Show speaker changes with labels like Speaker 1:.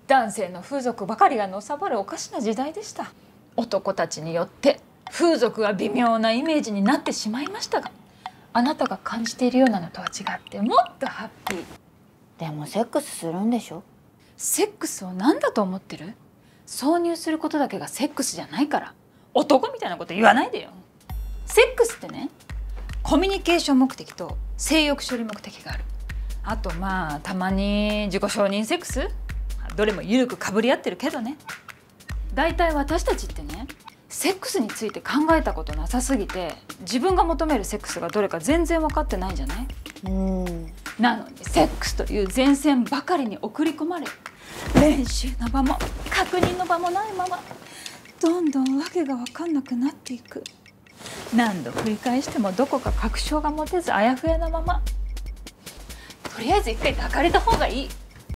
Speaker 1: 男性の風俗ばかりがのさばるおかしな時代でした。男たちによって風俗が微妙なイメージになってしまいましたが、あなたが感じているようなのとは違ってもっとハッピー。
Speaker 2: でもセックスするんでしょ？
Speaker 1: セックスを何だと思ってる？挿入することだけがセックスじゃないから、男みたいなこと言わないでよ。セックスってね、コミュニケーション目的と性欲処理目的がある。あとまあたまに自己承認セックス、どれも緩くかぶり合ってるけどね。だいたい私たちってね、セックスについて考えたことなさすぎて、自分が求めるセックスがどれか全然分かってないんじゃない？なのにセックスという前線ばかりに送り込まれ、練習の場も確認の場もないまま、どんどん訳が分かんなくなっていく。何度繰り返してもどこか確証が持てずあやふやなまま。とりあえず一回抱かれた方がいい。